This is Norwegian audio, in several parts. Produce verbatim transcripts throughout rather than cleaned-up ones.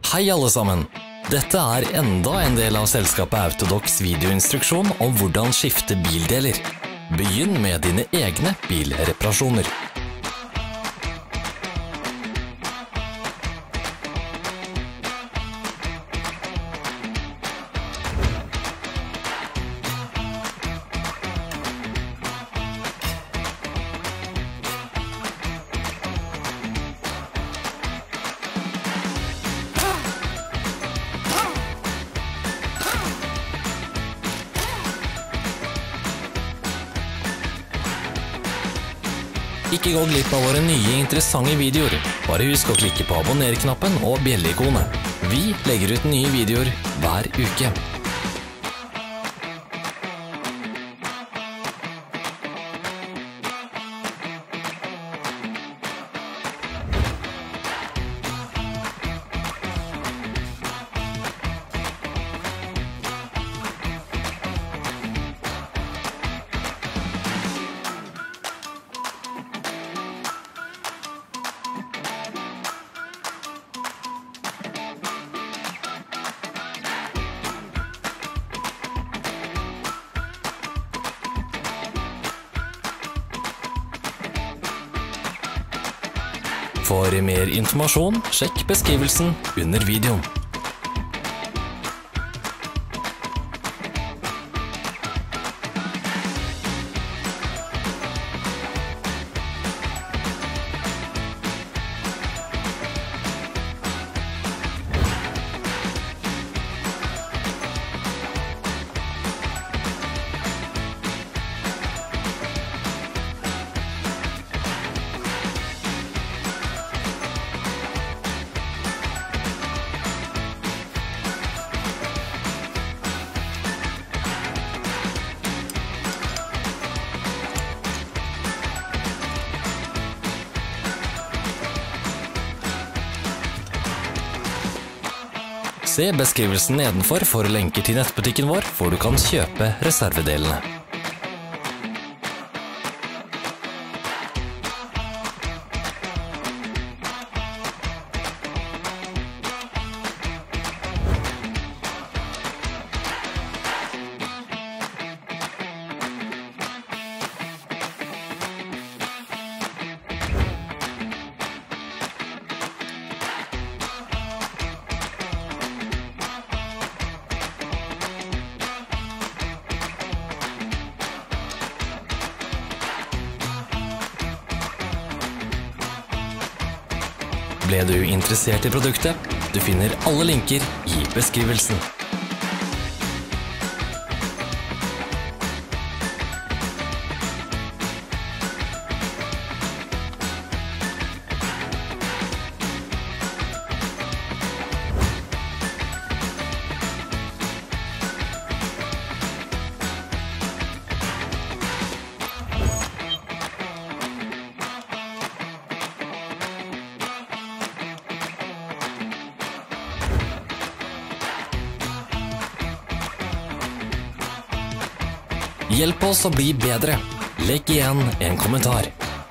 Hei alle sammen! Dette er enda en del av selskapet Autodocs videoinstruksjon om hvordan skifte bildeler. Begynn med dine egne bilreparasjoner. Ikke gå glipp av våre nye interessante videoer. Bare husk å klikke på abonner-knappen og bjelle-ikonet. Vi legger ut nye videoer hver uke. For mer informasjon, sjekk beskrivelsen under videoen. Se beskrivelsen nedenfor for lenker til nettbutikken vår, hvor du kan kjøpe reservedelene. Ble du interessert i produktet? Du finner alle linker i beskrivelsen. Hjelp oss å bli bedre. Legg igjen en kommentar.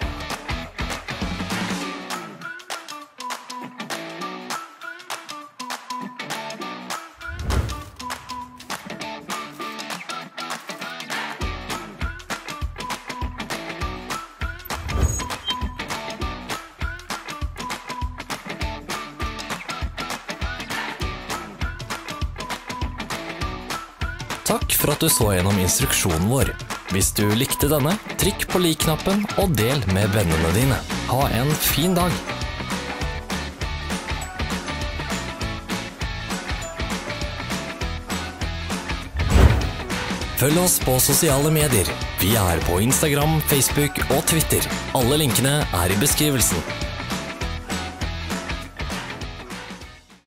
Takk for at du så gjennom instruksjonen vår. Hvis du likte denne, trykk på lik-knappen og del med vennene dine. Ha en fin dag! Følg oss på sosiale medier. Vi er på Instagram, Facebook og Twitter. Alle linkene er i beskrivelsen.